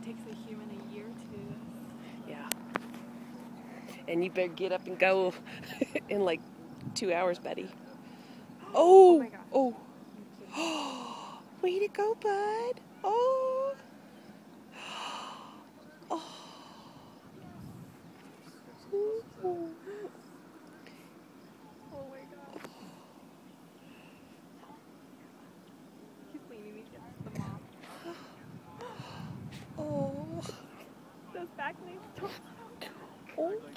takes a human a year to do this. Yeah. And you better get up and go in like 2 hours, Betty. Oh my gosh. Oh. Way to go, bud. Oh. Oh. Ooh. Oh my god. He's leaning against the mom. Oh. Those back legs don't. Oh.